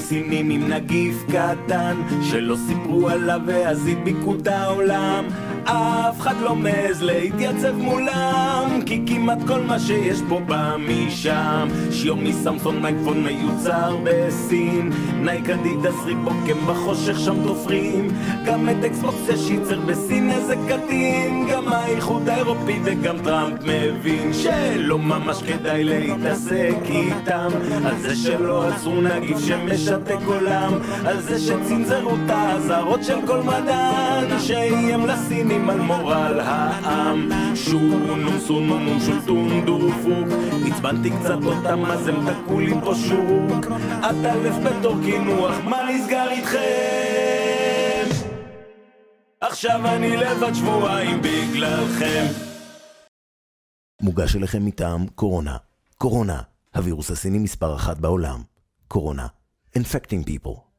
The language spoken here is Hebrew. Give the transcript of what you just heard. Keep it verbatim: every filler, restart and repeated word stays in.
סינים עם נגיף קטן שלא סיפרו עליו ואז הדביקו את העולם. אף אחד לא מעז להתייצב מולם, כי כמעט כל מה שיש פה בא משם. שיומי סמסון מייקפון מיוצר בסין, נייק אדידס ריבוק הם בחושך שם תופרים. גם את אקסבוקס יש ייצר בסין איזה קטין. גם האיחוד האירופי וגם טראמפ מבין שלא ממש כדאי להתעסק איתם. על זה שלא עצרו נגיף שמשתק עולם, על זה שצנזרו את האזהרות של כל מדען שאיים לסינים על מורל העם. שונום סונום שולטון דורפוק, הצבנתי קצת אותם אז הם תקעו לי פה שוק. את אלף בתור כינוח, מה נסגר איתכם? עכשיו אני לבד שבועיים בגללכם. מוגש אליכם מטעם קורונה. קורונה, הווירוס הסיני מספר אחת בעולם. קורונה, infecting people.